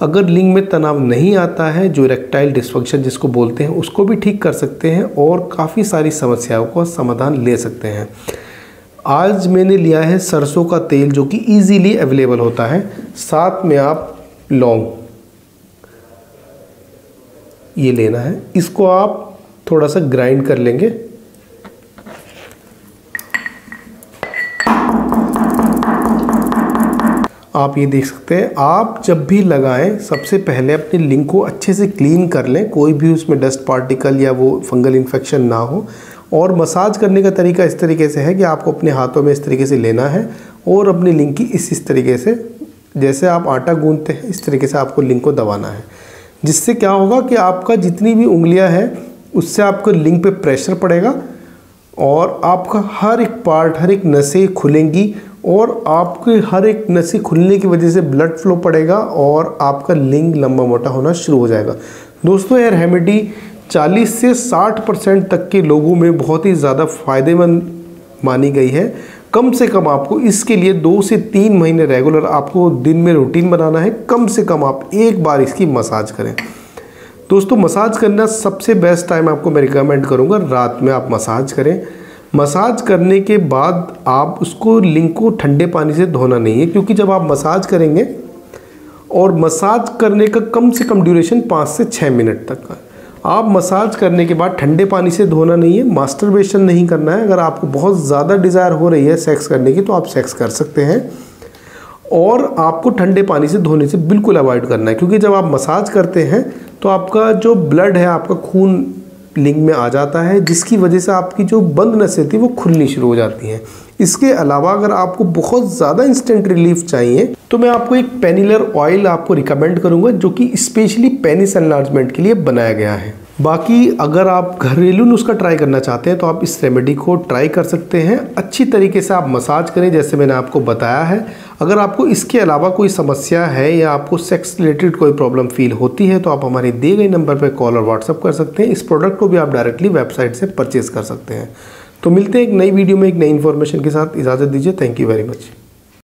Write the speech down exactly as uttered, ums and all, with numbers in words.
अगर लिंग में तनाव नहीं आता है, जो इरेक्टाइल डिस्फंक्शन जिसको बोलते हैं, उसको भी ठीक कर सकते हैं और काफ़ी सारी समस्याओं का समाधान ले सकते हैं। आज मैंने लिया है सरसों का तेल जो कि इजीली अवेलेबल होता है, साथ में आप लौंग ये लेना है। इसको आप थोड़ा सा ग्राइंड कर लेंगे। आप ये देख सकते हैं, आप जब भी लगाएं सबसे पहले अपने लिंग को अच्छे से क्लीन कर लें, कोई भी उसमें डस्ट पार्टिकल या वो फंगल इन्फेक्शन ना हो। और मसाज करने का तरीका इस तरीके से है कि आपको अपने हाथों में इस तरीके से लेना है और अपने लिंग की इस इस तरीके से, जैसे आप आटा गूंथते हैं इस तरीके से आपको लिंग को दबाना है। जिससे क्या होगा कि आपका जितनी भी उंगलियां हैं उससे आपको लिंग पे प्रेशर पड़ेगा और आपका हर एक पार्ट, हर एक नसें खुलेंगी और आपके हर एक नसें खुलने की वजह से ब्लड फ्लो पड़ेगा और आपका लिंग लंबा मोटा होना शुरू हो जाएगा। दोस्तों, हेयर रेमेडी चालीस से साठ परसेंट तक के लोगों में बहुत ही ज़्यादा फ़ायदेमंद मानी गई है। कम से कम आपको इसके लिए दो से तीन महीने रेगुलर आपको दिन में रूटीन बनाना है। कम से कम आप एक बार इसकी मसाज करें। दोस्तों, मसाज करना सबसे बेस्ट टाइम आपको मैं रिकमेंड करूँगा, रात में आप मसाज करें। मसाज करने के बाद आप उसको लिंग को ठंडे पानी से धोना नहीं है, क्योंकि जब आप मसाज करेंगे और मसाज करने का कम से कम ड्यूरेशन पाँच से छः मिनट तक का, आप मसाज करने के बाद ठंडे पानी से धोना नहीं है, मास्टरबेशन नहीं करना है। अगर आपको बहुत ज़्यादा डिज़ायर हो रही है सेक्स करने की तो आप सेक्स कर सकते हैं और आपको ठंडे पानी से धोने से बिल्कुल अवॉइड करना है, क्योंकि जब आप मसाज करते हैं तो आपका जो ब्लड है, आपका खून लिंग में आ जाता है, जिसकी वजह से आपकी जो बंद नसें थी वो खुलनी शुरू हो जाती हैं। इसके अलावा अगर आपको बहुत ज़्यादा इंस्टेंट रिलीफ चाहिए तो मैं आपको एक पेनिलर ऑयल आपको रिकमेंड करूंगा जो कि स्पेशली पेनिस एनलार्जमेंट के लिए बनाया गया है। बाकी अगर आप घरेलू नुस्खा ट्राई करना चाहते हैं तो आप इस रेमेडी को ट्राई कर सकते हैं। अच्छी तरीके से आप मसाज करें जैसे मैंने आपको बताया है। अगर आपको इसके अलावा कोई समस्या है या आपको सेक्स रिलेटेड कोई प्रॉब्लम फील होती है तो आप हमारे दिए गए नंबर पर कॉल और व्हाट्सअप कर सकते हैं। इस प्रोडक्ट को भी आप डायरेक्टली वेबसाइट से परचेज कर सकते हैं। तो मिलते हैं एक नई वीडियो में एक नई इन्फॉर्मेशन के साथ। इजाज़त दीजिए। Thank you very much.